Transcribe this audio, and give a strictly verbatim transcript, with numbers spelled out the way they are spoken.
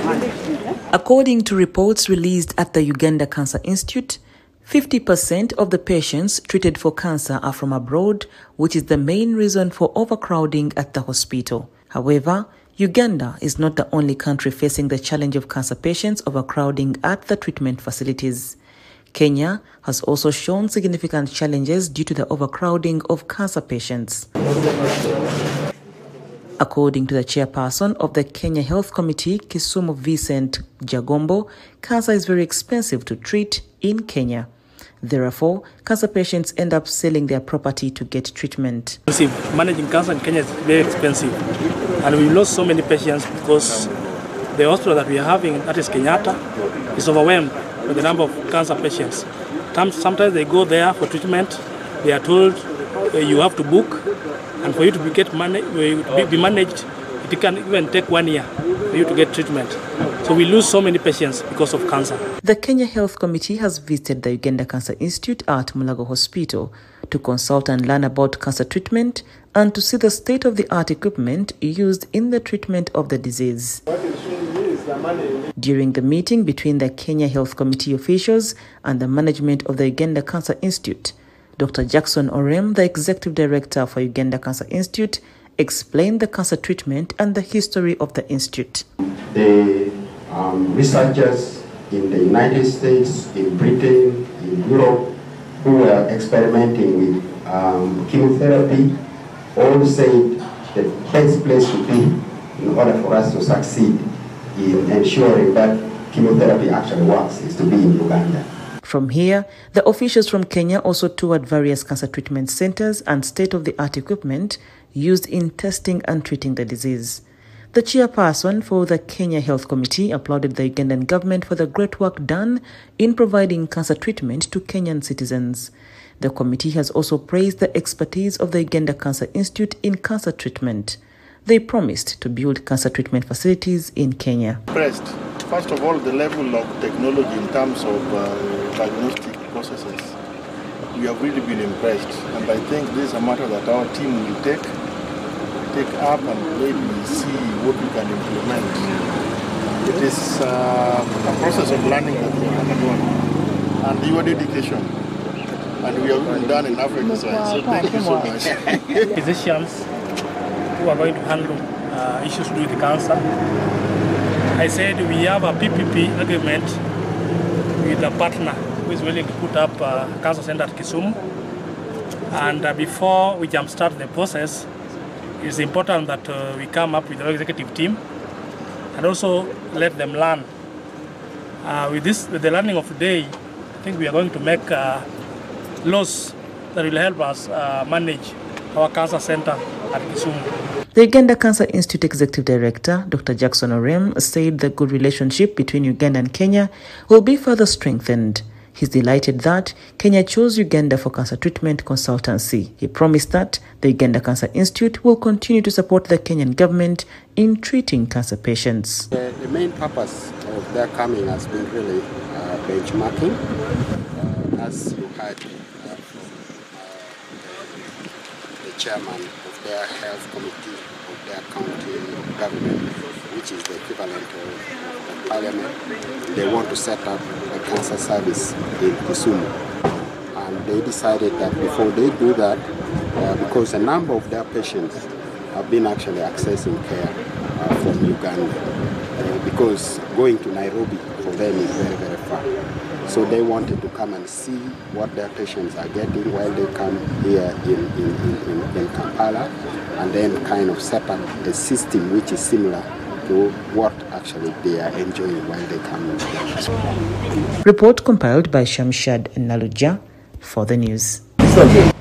According to reports released at the Uganda Cancer Institute, fifty percent of the patients treated for cancer are from abroad, which is the main reason for overcrowding at the hospital. However, Uganda is not the only country facing the challenge of cancer patients overcrowding at the treatment facilities. Kenya has also shown significant challenges due to the overcrowding of cancer patients. According to the chairperson of the Kenya Health Committee, Kisumu Vincent Jagombo, cancer is very expensive to treat in Kenya. Therefore, cancer patients end up selling their property to get treatment. Managing cancer in Kenya is very expensive, and we lost so many patients because the hospital that we are having, that is Kenyatta, is overwhelmed with the number of cancer patients. Sometimes they go there for treatment, they are told uh, you have to book, and for you to get managed, be managed, it can even take one year for you to get treatment. So we lose so many patients because of cancer. The Kenya Health Committee has visited the Uganda Cancer Institute at Mulago Hospital to consult and learn about cancer treatment and to see the state-of-the-art equipment used in the treatment of the disease. During the meeting between the Kenya Health Committee officials and the management of the Uganda Cancer Institute, Doctor Jackson Orem, the Executive Director for Uganda Cancer Institute, explained the cancer treatment and the history of the institute. The um, researchers in the United States, in Britain, in Europe, who were experimenting with um, chemotherapy, all said the best place to be in order for us to succeed in ensuring that chemotherapy actually works is to be in Uganda. From here, the officials from Kenya also toured various cancer treatment centers and state-of-the-art equipment used in testing and treating the disease. The chairperson for the Kenya Health Committee applauded the Ugandan government for the great work done in providing cancer treatment to Kenyan citizens. The committee has also praised the expertise of the Uganda Cancer Institute in cancer treatment. They promised to build cancer treatment facilities in Kenya. Impressed. First of all, the level of technology in terms of uh, diagnostic processes. We have really been impressed, and I think this is a matter that our team will take, take up and maybe see what we can implement. It is uh, a process of learning that we have done, and your dedication. And we have been done in Africa, so thank you so much. Physicians who are going to handle uh, issues with cancer. I said we have a P P P agreement with a partner who is willing to put up a cancer center at Kisumu. And uh, before we jumpstart the process, it's important that uh, we come up with our executive team and also let them learn. Uh, with this, with the learning of today, I think we are going to make uh, laws that will help us uh, manage our cancer center at Kisumu. The Uganda Cancer Institute Executive Director, Doctor Jackson Orem, said the good relationship between Uganda and Kenya will be further strengthened. He's delighted that Kenya chose Uganda for cancer treatment consultancy. He promised that the Uganda Cancer Institute will continue to support the Kenyan government in treating cancer patients. The, the main purpose of their coming has been really uh, benchmarking. Uh, as you heard uh, from uh, the chairman of their health committee of their county government, which is the equivalent of, of parliament, they want to set up a cancer service in Kisumu. And they decided that before they do that, uh, because a number of their patients have been actually accessing care uh, from Uganda, uh, because going to Nairobi for them is very, very far. So they wanted to come and see what their patients are getting while they come here in, in, in, in Kampala, and then kind of set up a system which is similar to what actually they are enjoying while they come in. Report compiled by Shamshad Naluja for the news.